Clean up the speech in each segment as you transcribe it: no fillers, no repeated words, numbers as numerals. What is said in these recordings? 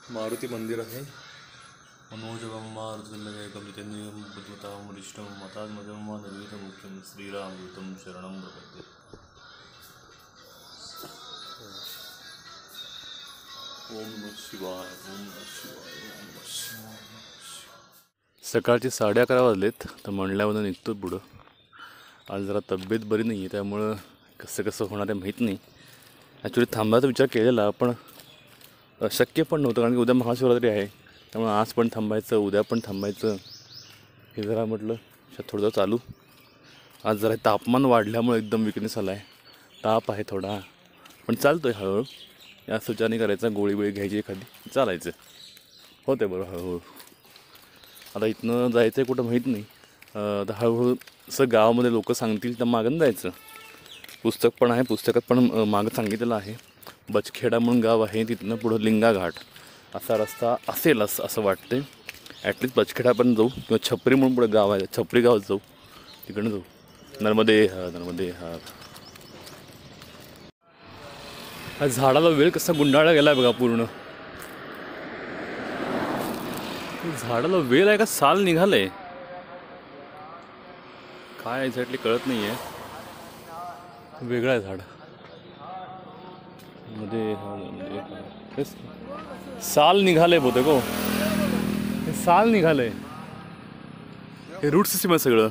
मारुती मंदिर आहे. मनोजवं मारुतिर्लयकं जितेन्द्रियं बुद्धिमतां वरिष्ठं मतात्मजं वा निर्विघ्नमुख्यं श्रीरामदूतं शरणं प्रपद्ये. ओम नमः शिवाय, ओम नमः शिवाय, ओम नमः शिवाय. सकाळचे 11:30 वाजलेत. तर म्हणल्यावर निघतो पुढं. आज जरा तब्येत बरी नाही आहे, त्यामुळं कसं होणार आहे माहीत नाही. ॲक्च्युली थांबायचा विचार केलेला, पण शक्य पण नव्हतं, कारण की उद्या महाशिवरात्री आहे. त्यामुळे आज पण थांबायचं, उद्या पण थांबायचं, हे जरा म्हटलं थोडं चालू. आज जरा तापमान वाढल्यामुळे एकदम विकनेस आला आहे, ताप आहे थोडा, पण चालतो आहे हळूहळू. या सुचाने करायचा, गोळी घ्यायची एखादी, चालायचं होते बरं हळूहळू. आता इथनं जायचं आहे कुठं माहीत नाही. आता हळूहळू असं गावामध्ये लोक सांगतील तर मागं जायचं. पुस्तक पण आहे, पुस्तकात पण मागं सांगितलेलं आहे. बचखेडा म्हणून गाव आहे, तिथनं पुढं लिंगा घाट असा रस्ता असेल असं वाटते. ॲटलिस्ट बचखेडा पण जाऊ, किंवा छपरी म्हणून पुढं गाव आहे, छपरी गावात जाऊ, तिकडनं जाऊ. नर्मदे हा, नर्मदे हा. झाडाला वेळ कसा गुंडाळला गेला आहे बघा पूर्ण. झाडाला वेल आहे का साल निघालंय, काय एक्झॅक्टली कळत नाही आहे. वेगळं आहे झाड मध्ये, साल निघालंय बहुतेक. हो, हे साल निघालंय, हे रूट सिस्टम आहे सगळं.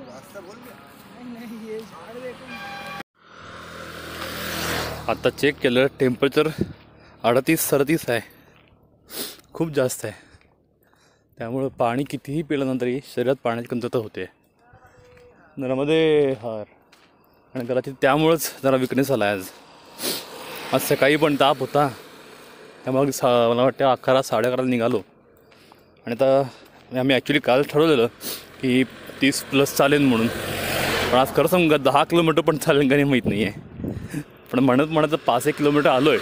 आता चेक केलं, टेम्परेचर 38-37 आहे, खूप जास्त आहे. त्यामुळं पाणी कितीही पिल्यानंतरही शरीरात पाण्याची कमतरता होते. नर्मदे हार. आणि कदाचित त्यामुळंच जरा विकनेस आला आहे आज सकाळी पण ताप होता, त्यामुळे मला वाटतं 11-11:30 निघालो. आणि आता आम्ही ॲक्च्युली काल ठरवलेलं की 30+ चालेल म्हणून, पण आज खरं सांगू 10 किलोमीटर पण चालेल का नाही माहीत नाही आहे. पण म्हणत 5-1 किलोमीटर आलो आहे.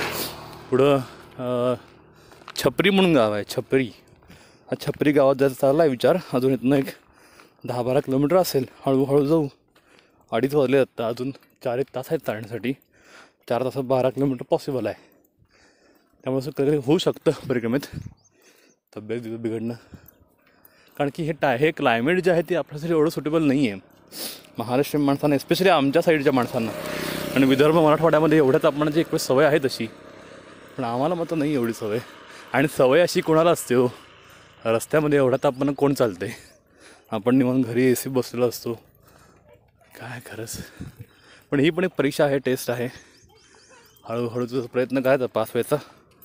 पुढं छपरी म्हणून गाव आहे, छपरी. हा छपरी गावात जायचा चालला आहे विचार. अजून इथनं एक 10-12 किलोमीटर असेल, हळूहळू जाऊ. 2:30 वाजले आता, अजून 4-1 तास आहेत चालण्यासाठी. 4 तासात 12 किलोमीटर पॉसिबल आहे. त्यामुळे असं कधी होऊ शकतं परिक्रमेत तब्येत बिघडणं, कारण की हे क्लायमेट जे आहे ते आपल्यासाठी एवढं सुटेबल नाही आहे महाराष्ट्रीयन माणसांना, एस्पेशली आमच्या साईडच्या माणसांना. आणि विदर्भ मराठवाड्यामध्ये एवढ्या तापमानाची एक सवय आहे तशी, पण आम्हाला मात्र नाही एवढी सवय. आणि सवय अशी कोणाला असते हो, रस्त्यामध्ये एवढ्या तापमानात कोण चालते. आपण निवांत घरी AC बसलेलो असतो, काय खरंच. पण ही पण एक परीक्षा आहे, टेस्ट आहे. हळूहळू तुझा प्रयत्न करायचा पास व्हायचा.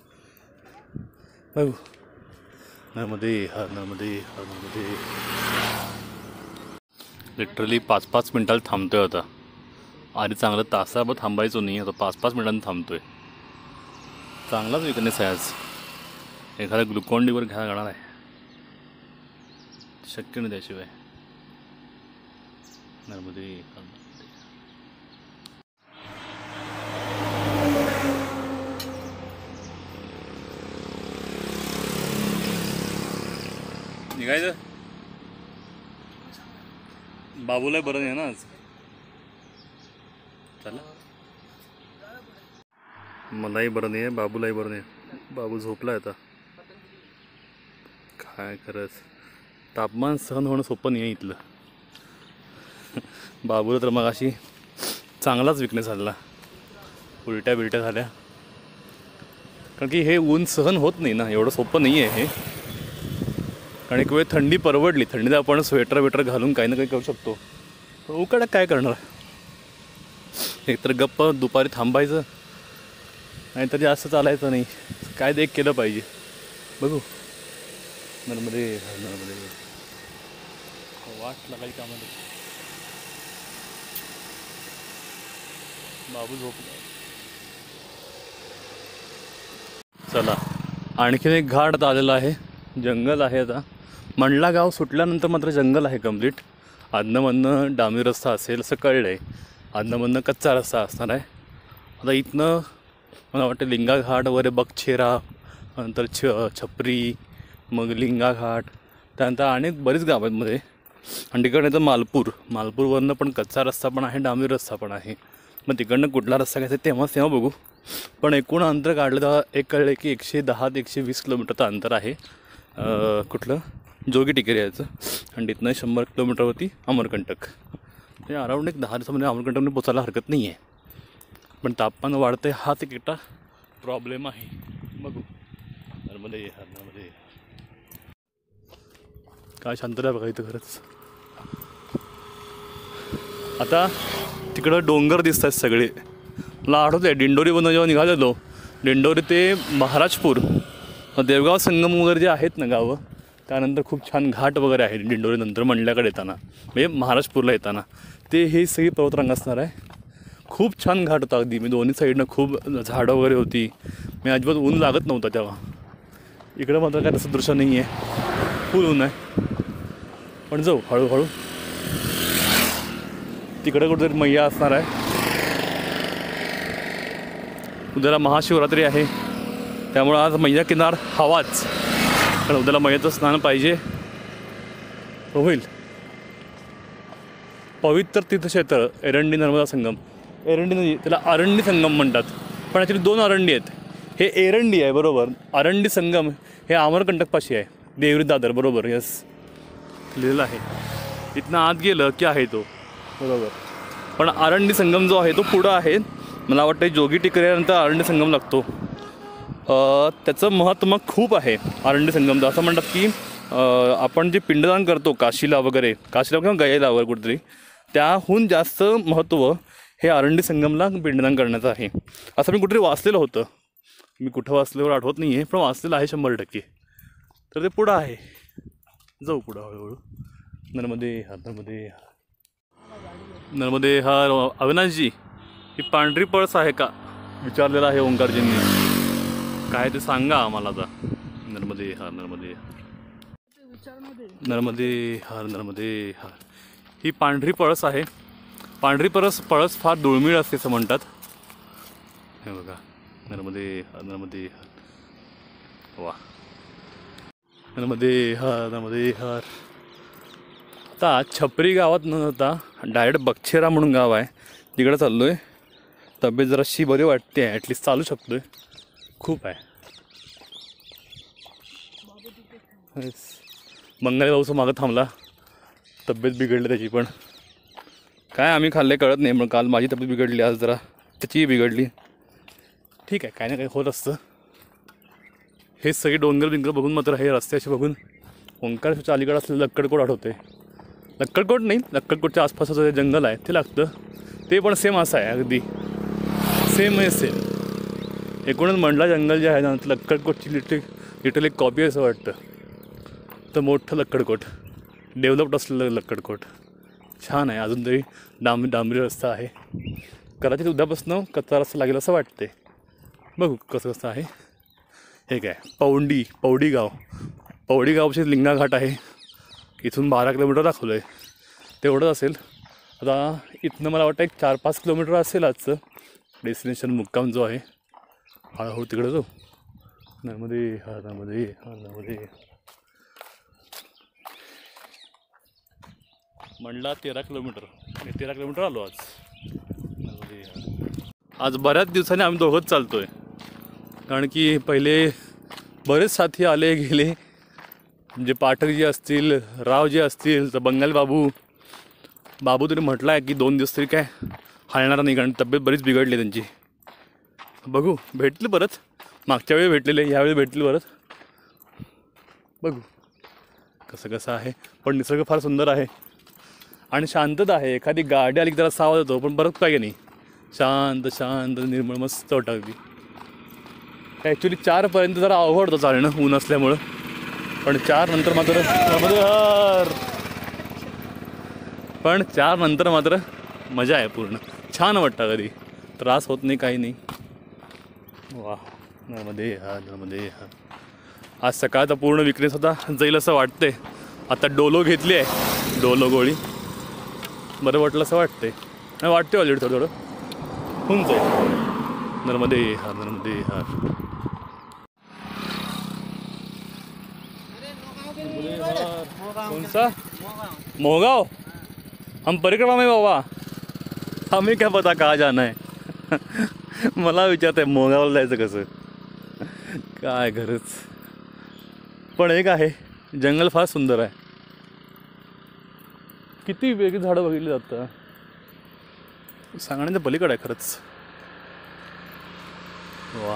बघू. नर्मदे हा, नर्मदे हा, नर्मदे. लिटरली 5-5 मिनिटाला थांबतोय आता. आधी चांगलं तासाभर थांबायचो नाही, आता 5-5 मिनिटांनी थांबतोय. चांगलाच विकनेस आहे आज. एखाद्या ग्लुकॉन डीवर घ्यायला जाणार आहे, शक्य नाही त्याशिवाय. नर्मदे निघायचं. बाबूला बरं नाही ना आज, चला. मलाही बरं नाही आहे, बाबूलाही बरं नाही. बाबू झोपला आहे आता. काय खरंच तापमान सहन होणं सोपं नाही आहे इथलं. बाबूला तर मग अशी चांगलाच विकनेस झाला, उलट्या बिलट्या झाल्या. कारण की हे ऊन सहन होत नाही ना, एवढं सोपं नाही आहे हे. कारण एक वेळ थंडी परवडली, थंडीत आपण स्वेटर घालून काही ना काही करू शकतो. पण उकाड्यात काय करणार. एकतर गप्प दुपारी थांबायचं, नाहीतर जास्त चालायचं नाही. काय ते एक केलं पाहिजे. बघू. नर्मदे नर्मदे. वाट लागायची कामाला. बाबू झोपला. चला, आणखीन एक घाट आलेला आहे, जंगल आहे. आता मंडला गाव सुटल्यानंतर मात्र जंगल आहे कंप्लीट. आदनमधनं डांबरी रस्ता असेल असं कळलं आहे, आदनमधनं कच्चा रस्ता असणार आहे. आता इथनं मला वाटतं लिंगा घाट वगैरे, बगछेरा, नंतर छपरी, मग लिंगा घाट, त्यानंतर अनेक बरीच गाव आहेत मध्ये. आणि तिकडनं येतं मालपूरवरनं पण कच्चा रस्ता पण आहे, डांबरी रस्ता पण आहे. मग तिकडनं कुठला रस्ता घ्यायचा तेव्हा बघू. पण एकूण अंतर काढलं तर एक कळलं की 110 ते 120 किलोमीटरचं अंतर आहे कुठलं जोगी टिकेरी याचं. आणि तिथनं 100 किलोमीटरवरती अमरकंटक. हे अराऊंड एक 10 दिवसामध्ये अमरकंटकने पोचायला हरकत नाही आहे. पण तापमान वाढतं आहे हाच एक एकटा प्रॉब्लेम आहे. बघू नर्मदे नर्मदे. काय शांतता आहे बघा इथं खरंच. आता तिकडं डोंगर दिसत आहेत सगळे. मला आठवतं आहे दिंडोरीवरून जेव्हा निघालेलो दिंडोरी ते महाराजपूर देवगाव संगम वगैरे जे आहेत ना गावं त्यानंतर खूप छान घाट वगैरे आहे दिंडोरीनंतर मंडल्याकडे येताना म्हणजे महाराजपूरला येताना ते हे सगळी पर्वतरांग असणार आहे. खूप छान घाट होता अगदी. मी दोन्ही साईडनं खूप झाडं वगैरे होती. मी अजिबात ऊन लागत नव्हतं तेव्हा. इकडं मात्र काय तसं दृश्य नाही आहे. फुल ऊन आहे. पण जाऊ हळूहळू. तिकडे कुठेतरी मैया असणार आहे. उद्याला महाशिवरात्री आहे त्यामुळं आज मैया किनार हवाच. कारण उद्याला मैयाचं स्नान पाहिजे. होईल. पवित्र तीर्थक्षेत्र एरंडी नर्मदा संगम. एरंडी नदी त्याला अरंडी संगम म्हणतात पण ॲक्च्युली 2 अरंडी आहेत. हे एरंडी आहे बरोबर. अरंडी संगम हे अमरकंटकपाशी आहे. देवरी दादर बरोबर. यस लिहिलेलं आहे. इथनं आत गेलं की आहे तो बरोबर. पण अरंडी संगम जो आहे तो पुढं आहे. मला वाटतं जोगी टिकऱ्यानंतर अरंडी संगम लागतो. त्याचं महत्त्व खूप आहे अरंडी संगमचं. असं म्हणतात की आपण जे पिंडदान करतो काशीला वगैरे काशीला किंवा गयाला वगैरे कुठेतरी त्याहून जास्त महत्त्व हे अरंडी संगमला पिंडदान करण्याचं आहे असं मी कुठेतरी वाचलेलं होतं. मी कुठं वाचल्यावर आठवत नाही आहे पण वाचलेलं आहे 100%. तर ते पुढं आहे. जाऊ पुढं हळूहळू. नर्मदे हा नर्मदे नर्मदे हा. अविनाशजी ही पांढरी पळस आहे का विचारलेलं आहे ओंकारजींनी. काय ते सांगा आम्हाला आता. नर्मदे हा नर्मदे नर्मदे हा नर्मदे हा. ही पांढरी पळस आहे. पांढरी पळस फार दुर्मिळ असते असं म्हणतात. हे बघा नर्मदे हा नर्मदे हा. वा नर्मदे हा नर्मदे हा. आता छपरी गावात न जाता डायरेक्ट बक्षेरा म्हणून गाव आहे तिकडं चाललो आहे. तब्येत जराशी बरी वाटते आहे. ॲटलिस्ट चालू शकतो आहे. खूप आहे. बंगाली भाऊचं मागं थांबला. तब्येत बिघडली त्याची पण काय आम्ही खाल्ले कळत नाही. पण काल माझी तब्येत बिघडली आज जरा त्याचीही बिघडली. ठीक आहे काय ना काही होत असतं. हे सगळे डोंगर बघून मात्र हे रस्ते असे बघून ओंकारेश्वरच्या अलीकडे असलेलं लक्कडकोट आठवते. लक्कडकोट नाही लक्कडकोटच्या आसपासचं जे जंगल आहे ते लागतं. ते पण सेम असं आहे अगदी सेम आहे सेम. एकूणच मंडला जंगल जे आहे ना लक्कडकोटची लिटरली एक कॉपी असं वाटतं. तर मोठं लक्कडकोट डेव्हलप्ड असलेलं लक्कडकोट छान आहे. अजून तरी डांबरी रस्ता आहे. कदाचित उद्यापासून कच्चा रस्ता लागेल असं वाटते. बघू कसं कसं आहे. हे काय पौडी गावचे लिंगा घाट आहे. इथून 12 किलोमीटर दाखवलं आहे तेवढंच असेल. आता इथनं मला वाटतं एक 4-5 किलोमीटर असेल आजचं डेस्टिनेशन मुक्काम जो आहे. हळूहळू तिकडं जाऊ. नर्मदे हा नर्मदे हा नर्मदे. मंडला 13 किलोमीटर. 13 किलोमीटर आलो आज. नर्मदे आज बऱ्याच दिवसांनी आम्ही दोघंच चालतो आहे. कारण की पहिले बरेच साथी आले गेले. म्हणजे पाठकजी असतील रावजी असतील तर बंगाली बाबू तरी म्हटलं आहे की 2 दिवस तरी काय हालणार नाही कारण तब्येत बरीच बिघडली त्यांची. बघू भेटले परत. मागच्या वेळी भेटलेले यावेळी भेटले परत. बघू कसं आहे. पण निसर्ग फार सुंदर आहे आणि शांतता आहे. एखादी गाडी आली की जरा सावध होतो पण परत काय नाही. शांत निर्मळ मस्त वाटतं अगदी. ॲक्च्युली 4पर्यंत जरा अवघड होतं चालणं ऊन असल्यामुळं. पण 4 नंतर मात्र मजा आहे पूर्ण. छान वाटतं कधी त्रास होत नाही काही नाही. वा नर्मदे हा नर्मदे हा. आज सकाळ तर पूर्ण विकनेस होता जाईल असं वाटते. आता डोलो घेतली आहे. डोलो गोळी बरं वाटलं असं वाटते. नाही वाटते ऑलरेडी थोडं होऊन जाईल. नर्मदे हा नर्मदे हा. कौन सा मोहगांव. हम परिक्रमा में बाबा हमें क्या पता कहाँ जाना है. मला विचारताय मोगावला जायचं कसं, काय खरंच. पण एक आहे, जंगल फार सुंदर आहे. किती वेगळी झाडं बघितली जातं, सांगण्याच्या पलीकडे आहे खरंच. वा.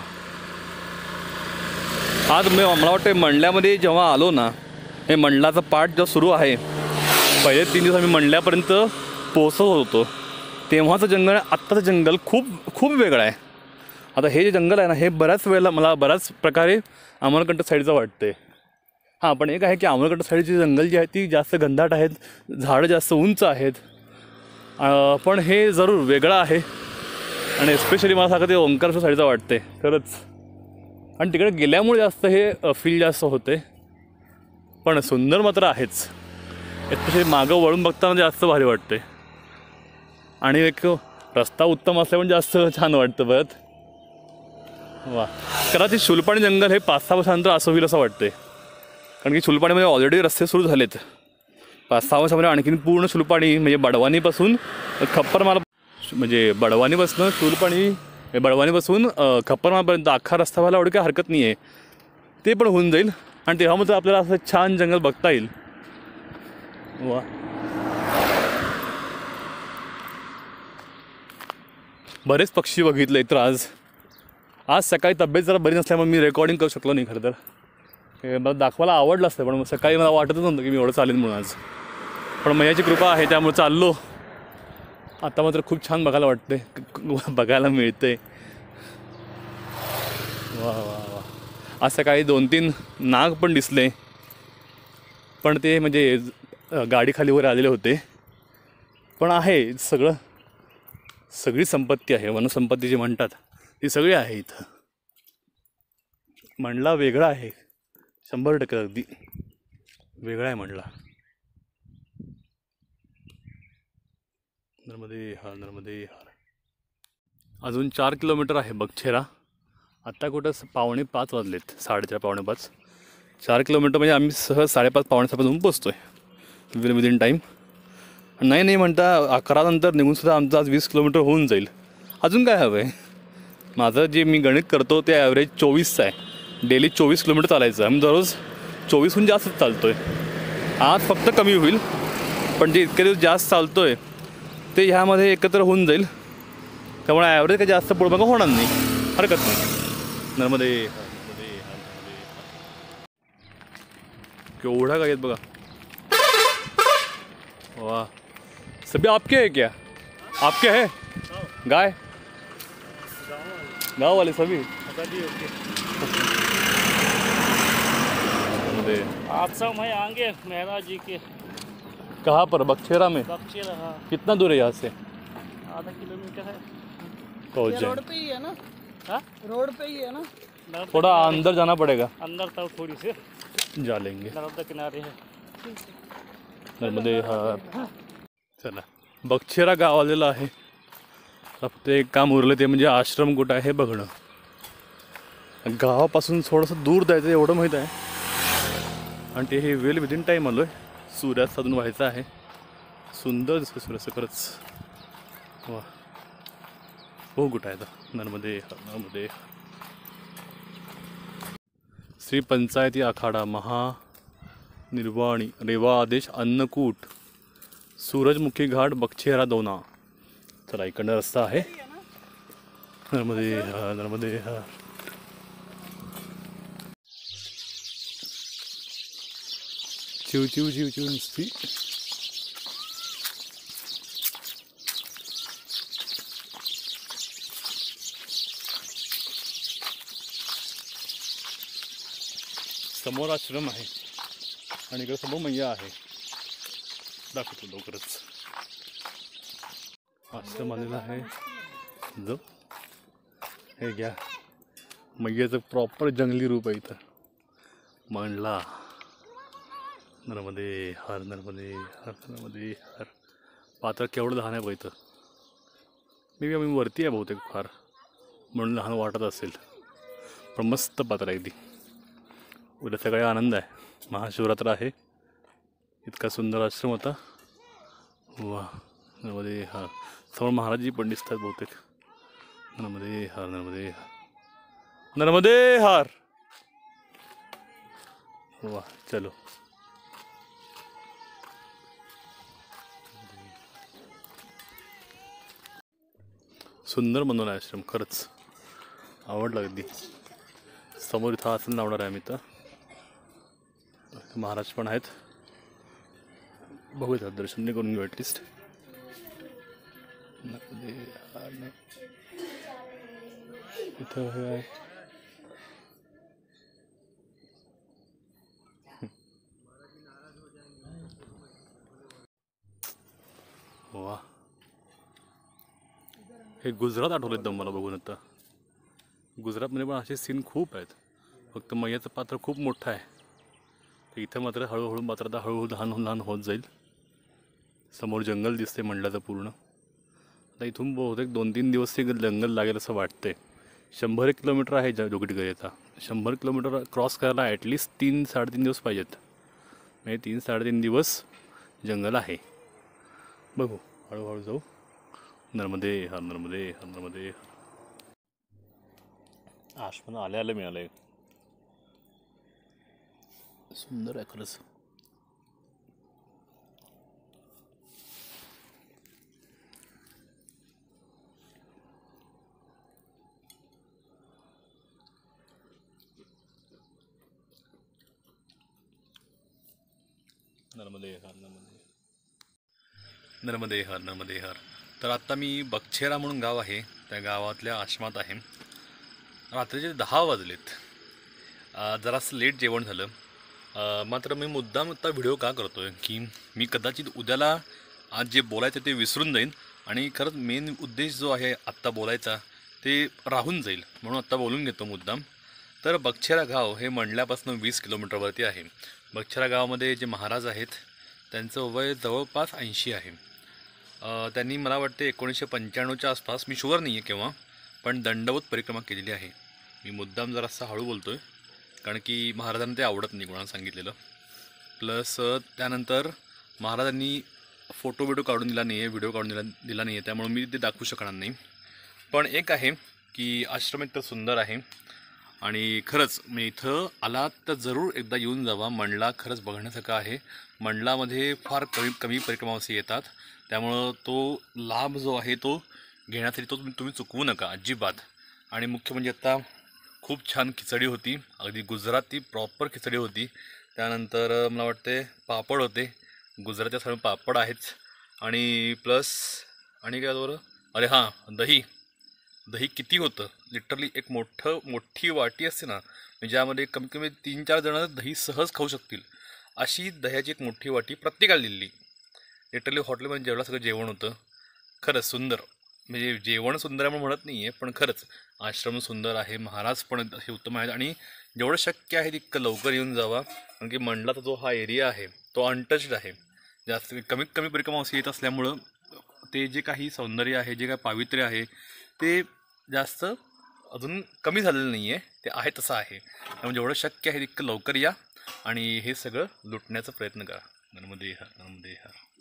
आज मला वाटतं मंडल्यामध्ये जेव्हा आलो ना, हे मंडलाचा पाठ जो सुरू आहे, पहिले 3 दिवस आम्ही मंडल्यापर्यंत पोहोचत होतो, तेव्हाचं जंगल आत्ताचं जंगल खूप खूप वेगळं आहे. आता हे जे जंगल आहे ना, हे बऱ्याच वेळेला मला बऱ्याच प्रकारे अमरकंटक साईडचं वाटते. हां, पण एक आहे की अमरकंटक साईडची जंगल जी आहे ती जास्त घनदाट आहेत, झाडं जास्त उंच आहेत. पण हे जरूर वेगळं आहे. आणि एस्पेशली मला सांगते ओंकारेश्वर साईडचं वाटते खरंच. आणि तिकडे गेल्यामुळे जास्त हे फील जास्त होते. पण सुंदर मात्र आहेच, एस्पेशली मागं वळून बघताना जास्त भारी वाटते. आणि एक रस्ता उत्तम असल्यामुळे जास्त छान वाटतं परत. वा. कदाचित शूलपाणी जंगल हे 5-6 वर्षानंतर असं होईल असं वाटते, कारण की शूलपाणीमध्ये ऑलरेडी रस्ते सुरू झालेत. 5-6 वर्षामध्ये आणखीन पूर्ण शूलपाणी म्हणजे बडवानीपासून खप्परमाला, म्हणजे बडवानीपासून शूलपाणी, बडवानीपासून खप्परमालापर्यंत अख्खा रस्ता व्हायला एवढी काही हरकत नाही आहे. ते पण होऊन जाईल आणि तेव्हा मात्र आपल्याला असं छान जंगल बघता येईल. वा. बरेच पक्षी बघितले तर आज सकाळी तब्येत जरा बरी नसल्यामुळे मी रेकॉर्डिंग करू शकलो नाही. खरं तर मला दाखवायला आवडलं असतं, पण सकाळी मला वाटतच नव्हतं की मी एवढं चालेल म्हणून आज. पण मैयाची कृपा आहे त्यामुळे चाललो. आता मात्र खूप छान बघायला वाटते, बघायला मिळते. वा वा वा. आज सकाळी 2-3 नाग पण दिसले, पण ते म्हणजे गाडी खाली वर आलेले होते. पण आहे सगळी संपत्ती आहे, वनसंपत्ती जी म्हणतात ती सगळी आहे इथं. मंडला वेगळा आहे, 100% अगदी वेगळा आहे मंडला. नर्मदे हार, नर्मदे हार. अजून 4 किलोमीटर आहे बगछेरा. आत्ता कुठं 4:45 वाजलेत, 4:30 4:45. 4 किलोमीटर म्हणजे आम्ही सहज 5:30 5:45 जाऊन पोचतो आहे विदिन टाईम. नाही म्हणता 11 नंतर निघून सुद्धा आमचं आज 20 किलोमीटर होऊन जाईल. अजून काय हवं आहे. माझं जे मी गणित करतो ते ॲव्हरेज 24चं आहे. डेली 24 किलोमीटर चालायचं. आम्ही दररोज 24हून जास्त चालतो आहे. आज फक्त कमी होईल, पण जे इतके दिवस जास्त चालतो आहे ते ह्यामध्ये एकत्र होऊन जाईल. त्यामुळे ॲव्हरेज काही जास्त पुढं बघा होणार नाही, हरकत नाही. नर्मदे केवढा काय बघा. वाह. सभी आपके है क्या? आपके है गाय? गाँव वाले सभी? आप सब हैं आएंगे मेहरा जी के. कहाँ पर? बगछेरा में. बगछेरा, हाँ. कितना दूर है यहाँ से? आधा किलोमीटर है. पहुँच जाए. रोड पे ही है ना? हाँ, रोड पे ही है ना? थोड़ा अंदर जाना पड़ेगा. अंदर तक थोड़ी से जा लेंगे. नर्मदा किनारे है. नर्मदे हार. चला, बगछेरा गाव आलेलं आहे. फक्त एक काम उरलं ते म्हणजे आश्रम कुठं आहे हे बघणं. गावापासून थोडंसं दूर जायचं एवढं माहीत आहे. आणि ते हे वेल विदिन टाईम आलो आहे. सूर्यास्त अजून व्हायचा आहे. सुंदर दिसतं सूर्यास्त खरंच. वा. हो कुठं आहे आता? नर्मदे नर्मदे. श्री पंचायती आखाडा महानिर्वाणी रेवा आदेश अन्नकूट सूरजमुखी घाट बगछेरा दोना. चला, इकडनं रस्ता आहे. नर्मदे हार, नर्मदे हार. चिव चिव चिव चिव नुसती. समोर आश्रम आहे आणि इकडे समोर मैया आहे. दाखवतो लवकरच. आश्रम आलेला आहे जो हे घ्या. मैयाचं प्रॉपर जंगली रूप आहे इथं. मंडला. नर्मदे हर, नर्मदे हर, नर्मदे हर. पात्र केवढं लहान आहे बघ इथं. मी आम्ही वरती आहे बहुतेक फार, म्हणून लहान वाटत असेल, पण मस्त पात्र आहे. अगदी उद्या सगळे आनंद आहे. महाशिवरात्र आहे. इतका सुंदर आश्रम होता. वा. नर्मदे हार. समोर महाराजजी पण दिसतात बहुतेक. नर्मदे हार नर्मदे हार नर्मदे हार. वाह चलो. सुंदर बनवला आश्रम खरंच आवडला अगदी. समोर इथं आसन लावणार आहे आम्ही तर. महाराज पण आहेत. बघूया दर्शन करून घेऊ ॲटलिस्ट. इथं हे आहे. वा हे गुजरात आठवलं एकदम मला बघून. आता गुजरातमध्ये पण असे सीन खूप आहेत. फक्त मैयाचं पात्र खूप मोठं आहे. तर इथं मात्र हळूहळू मात्र आता हळूहळू लहान होत जाईल. समोर जंगल दिसते मंडलाचं पूर्ण. आता इथून बहुतेक 2-3 दिवस ते जंगल लागेल असं वाटतंय. 100 किलोमीटर आहे जोगीटगरीचा. 100 किलोमीटर क्रॉस करायला ॲटलिस्ट 3-3.5 दिवस पाहिजेत. म्हणजे 3-3.5 दिवस जंगल आहे. बघू हळूहळू जाऊ. नर्मदे हर नर्मदे हर नर्मदे. आश्रम आले मिळालंय. सुंदर आहे खरंच. नर्मदे हर नर्मदे नर्मदे हर नर्मदे हर. तर आत्ता मी बगछेरा म्हणून गाव आहे त्या गावातल्या आश्रमात आहे. रात्रीचे 10 वाजलेत. जरासं लेट जेवण झालं. मात्र मी मुद्दाम आत्ता व्हिडिओ का करतो आहे की मी कदाचित उद्याला आज जे बोलायचं ते विसरून जाईन आणि खरंच मेन उद्देश जो आहे आत्ता बोलायचा ते राहून जाईल. म्हणून आत्ता बोलून घेतो मुद्दाम. तर बगछेरा गाव हे मंडल्यापासून 20 किलोमीटरवरती आहे. बगछेरा गावामध्ये जे महाराज आहेत त्यांचं वय जवळपास 80 आहे. त्यांनी मला वाटते 1995च्या आसपास, मी शुअर नाही आहे केव्हा, पण दंडवत परिक्रमा केलेली आहे. मी मुद्दाम जरासा हळू बोलतो आहे कारण की महाराजांना ते आवडत नाही कोणाला सांगितलेलं. प्लस त्यानंतर महाराजांनी फोटो काढून दिला नाही आहे, व्हिडिओ काढून दिला नाही आहे, त्यामुळे मी ते दाखवू शकणार नाही. पण एक आहे की आश्रम एक तर सुंदर आहे आणि खरंच मी इथं आलात तर जरूर एकदा येऊन जावा. मंडला खरंच बघण्यासारखं आहे. मंडलामध्ये फार कमी परिक्रमावासी येतात. त्यामुळं तो लाभ जो आहे तो घेण्यासाठी तो तुम्ही चुकवू नका अजिबात. आणि मुख्य म्हणजे आत्ता खूप छान खिचडी होती. अगदी गुजराती प्रॉपर खिचडी होती. त्यानंतर मला वाटते पापड होते. गुजराती सर्व पापड आहेच. आणि प्लस आणि काय बरं, अरे हां, दही किती होतं. लिटरली एक मोठी वाटी असते ना, ज्यामध्ये कमीत कमी 3-4 जण दही सहज खाऊ शकतील अशी दह्याची एक मोठी वाटी प्रत्येकाला दिली. लिटरली हॉटेलमध्ये जेवढं सगळं जेवण होतं. खरंच सुंदर. म्हणजे जेवण सुंदर आहे म्हणून म्हणत नाही आहे, पण खरंच आश्रम सुंदर आहे. महाराज पण हे उत्तम आहेत. आणि जेवढं शक्य आहे तितकं लवकर येऊन जावा कारण की मंडलाचा जो हा एरिया आहे तो अनटच्ड आहे. जास्त कमीत कमी परिक्रमावासी येत असल्यामुळं ते जे काही सौंदर्य आहे, जे काही पावित्र्य आहे ते जास्त अजून कमी झालेलं नाही आहे. ते आहे तसं आहे. त्यामुळे जेवढं शक्य आहे तितकं लवकर या आणि हे सगळं लुटण्याचा प्रयत्न करा. नर्मदे हर नर्मदे हर.